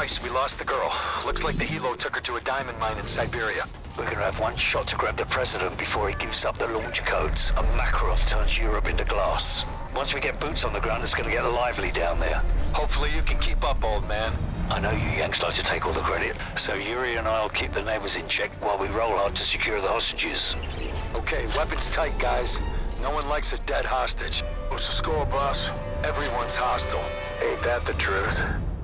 Price, we lost the girl. Looks like the helo took her to a diamond mine in Siberia. We're gonna have one shot to grab the president before he gives up the launch codes, and Makarov turns Europe into glass. Once we get boots on the ground, it's gonna get lively down there. Hopefully you can keep up, old man. I know you Yanks like to take all the credit, so Yuri and I'll keep the neighbors in check while we roll hard to secure the hostages. Okay, weapons tight, guys. No one likes a dead hostage. What's the score, boss? Everyone's hostile. Ain't that the truth?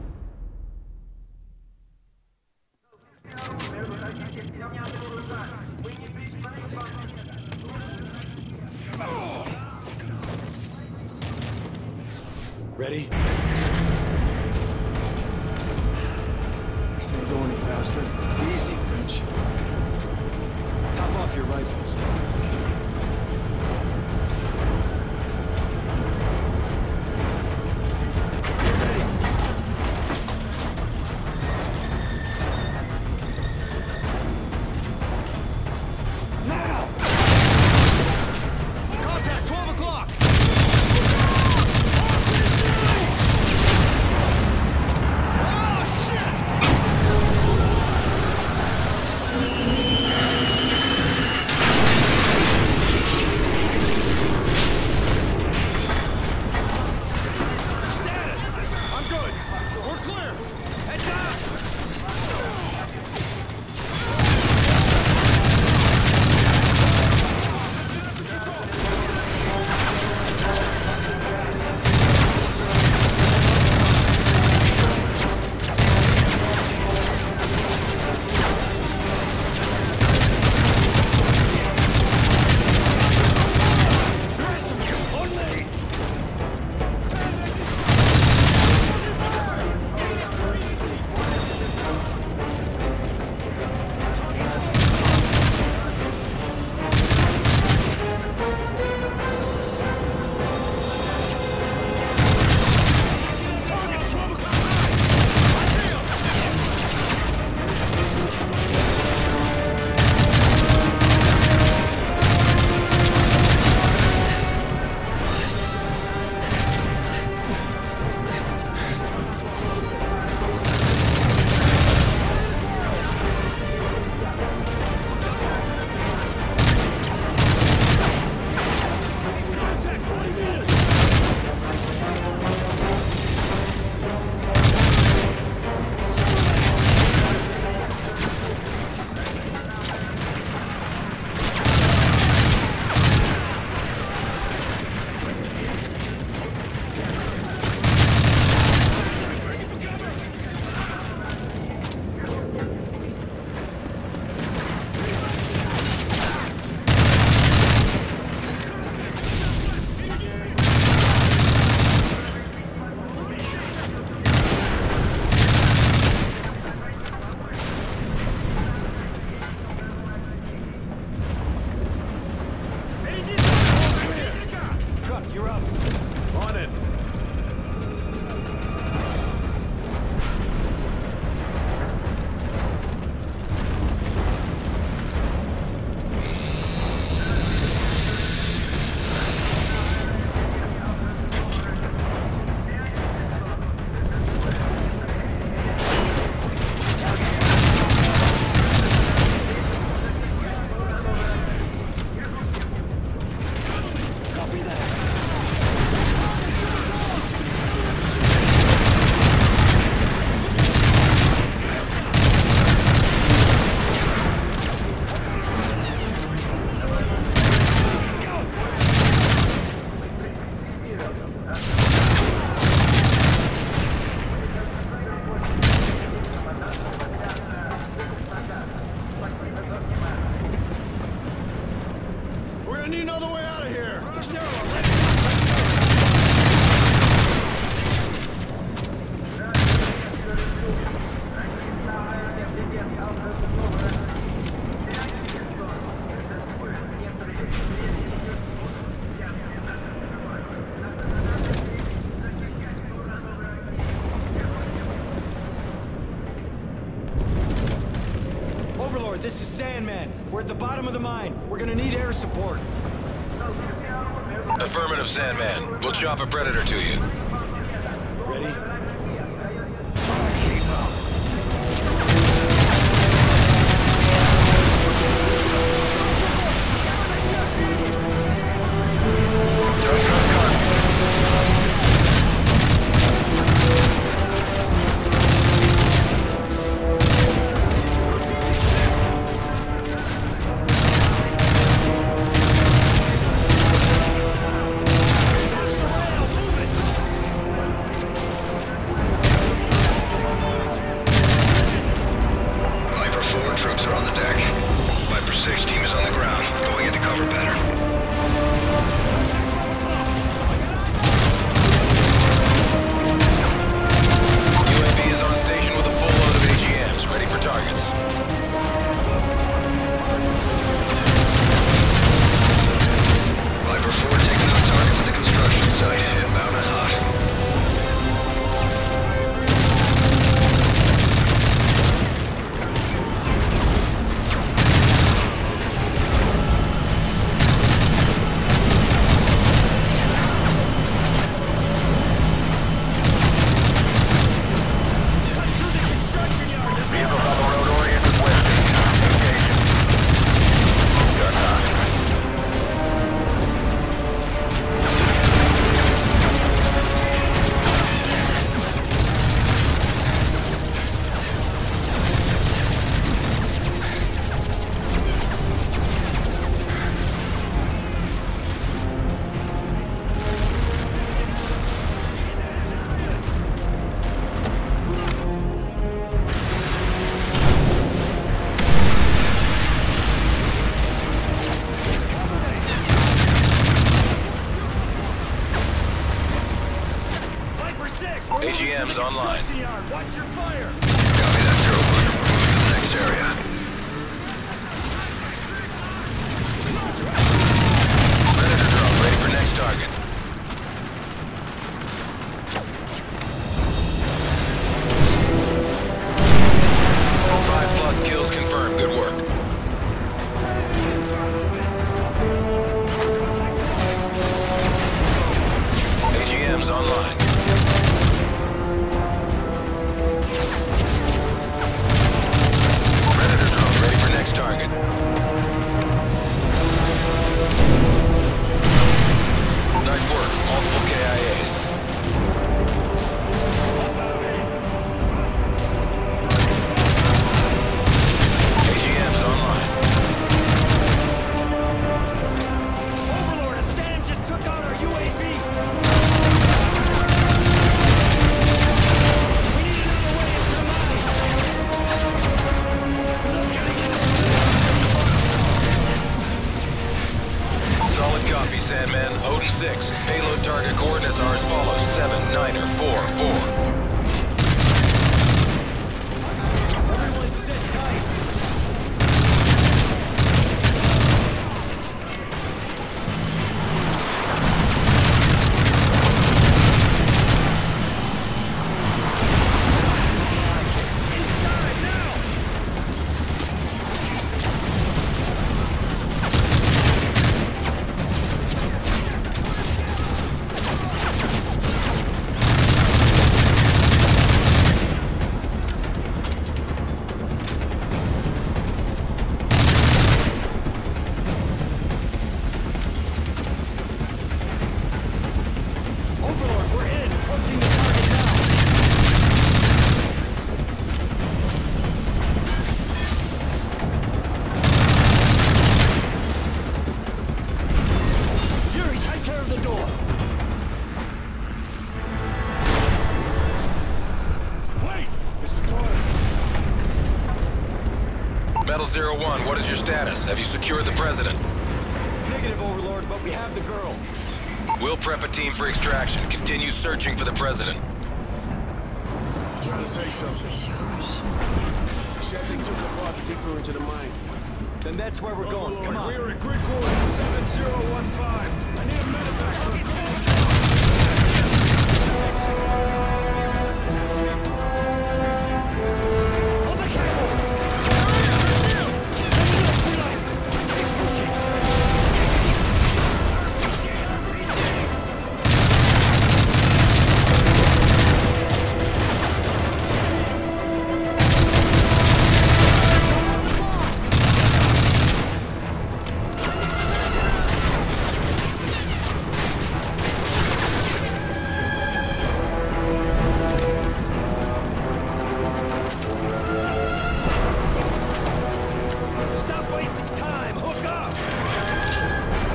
Ready? This ain't going any faster. Easy, Rich. Top off your rifles. This is Sandman. We're at the bottom of the mine. We're gonna need air support. Affirmative, Sandman. We'll chop a Predator to you. Ready? Keep up. AGMs online. Watch your fire! Copy that, Zero One. Move to the next area. Predator drone ready for next target. Five+ kills confirmed. Good work. AGMs online. Predator drone ready for next target. Nice work. Multiple KIAs. AGMs online. Overlord, a SAM just took out our UAV! We need another way into the mine! Solid copy, Sandman. Odin 6. Payload target coordinates are as follows. 7, 9, or 4, 4. Everyone sit tight! Inside, now! Overlord, we're in! Approaching the target now! Yuri, take care of the door! Wait! It's the door! Metal 01, what is your status? Have you secured the president? Negative, Overlord, but we have the girl. We'll prep a team for extraction. Continue searching for the president. Trying to say something. Said they took her father deeper into the mine. Then that's where we're going. Come on. We're at grid coordinates 7015. I need a medevac for On the cable! Keep pushing! Stop wasting time! Hook up!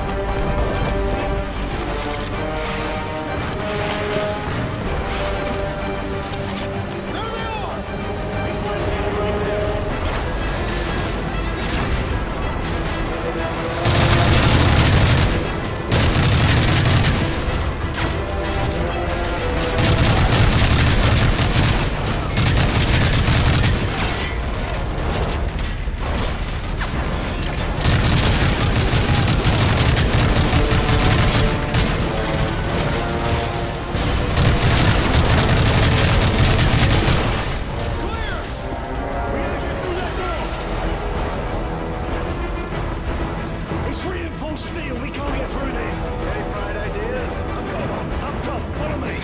There they are! It's reinforced steel. We can't get through this. Any bright ideas? I've got one. Up top. Follow me.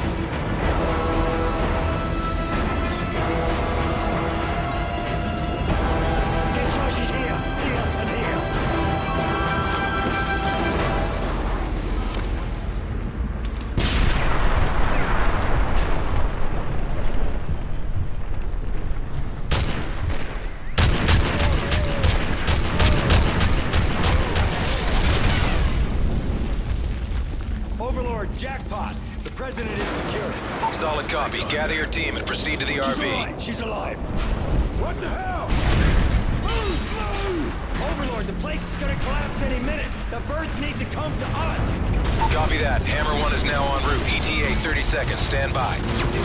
Get charges here, here, and here. Overlord, jackpot. The president is secure. Solid copy. Gather your team and proceed to the She's RV. alive. She's alive. What the hell? Move! Move! Overlord, Lord, the place is gonna collapse any minute. The birds need to come to us. Copy that. Hammer 1 is now en route. ETA 30 seconds. Stand by.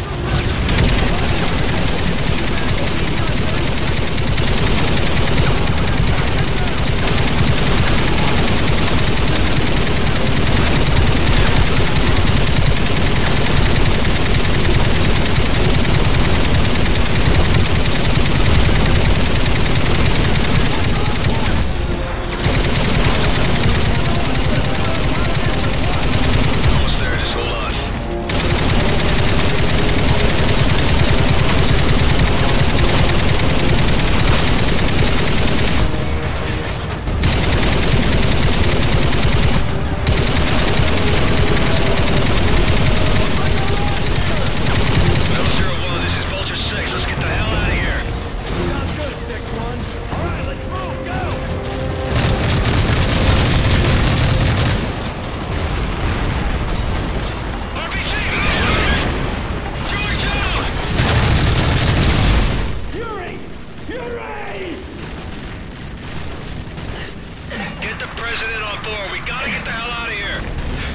Get the president on board. We gotta get the hell out of here.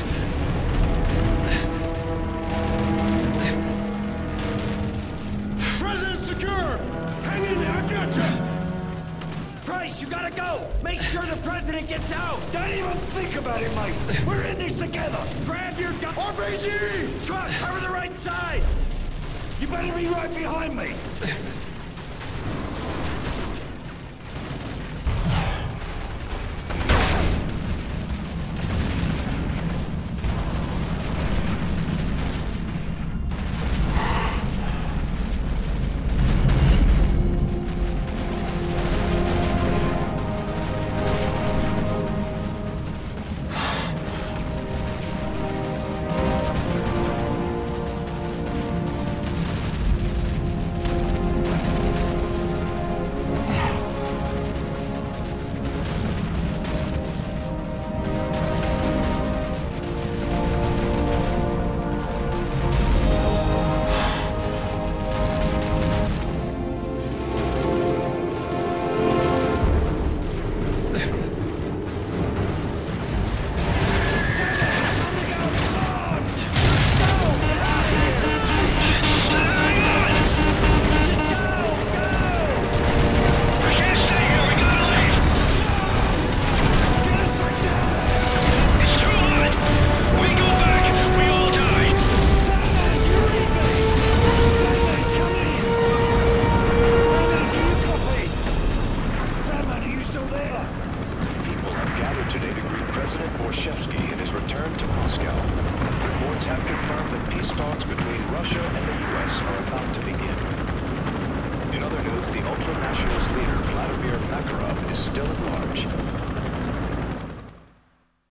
President secure! Hang in there, I gotcha! Price, you gotta go! Make sure the president gets out! Don't even think about it, Mike! We're in this together! Grab your gun! RPG! Truck, cover the right side! You better be right behind me! The ultra-nationalist leader Vladimir Makarov is still at large.